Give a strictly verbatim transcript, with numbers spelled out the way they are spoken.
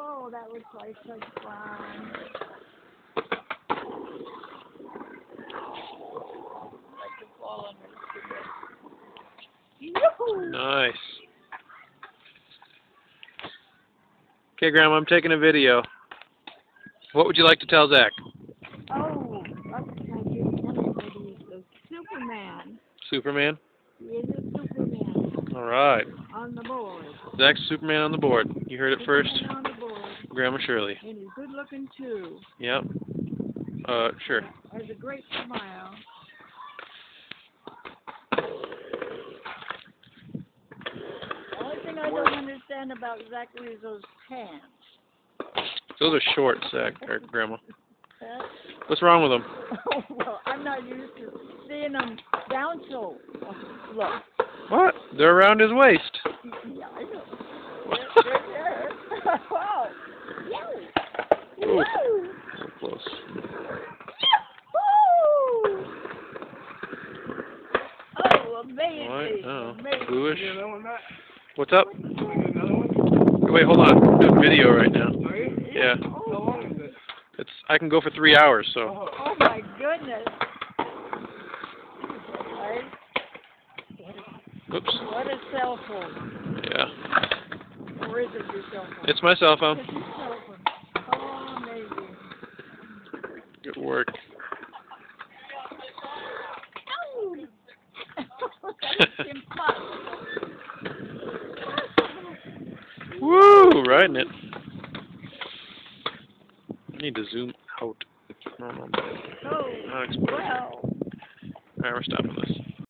Oh, that was like such fun. Like to fall under the Yoo-hoo! Nice. Okay, Grandma, I'm taking a video. What would you like to tell Zach? Oh, that's my everybody is Superman. Superman? He is a Superman. All right. On the board. Zach's Superman on the board. You heard it first. Superman on the board. Grandma Shirley. And he's good looking too. Yep. Uh, sure. Has a great smile. The only thing I don't understand about Zachary is those pants. Those are short, Zach, or Grandma. Huh? What's wrong with them? Oh, well, I'm not used to seeing them down so low. What? They're around his waist. Yeah, I know. They're, they're there. Wow. Yay. Ooh. Woo. So close. Woo. Oh, amazing. What? Oh, Amazing. bluish. What's up? Wait, hold on. I'm doing video right now. Yeah. Oh, It's. I can go for three hours, so. oh my goodness. Right? Oops. What a cell phone. Yeah. Or is it your cell phone? It's my cell phone. It's your cell phone. Oh, amazing. Good work. Ow! That's impossible. Woo! Riding it. I need to zoom out. No, no, no. Oh, Not exposure. well. Alright, we're stopping this.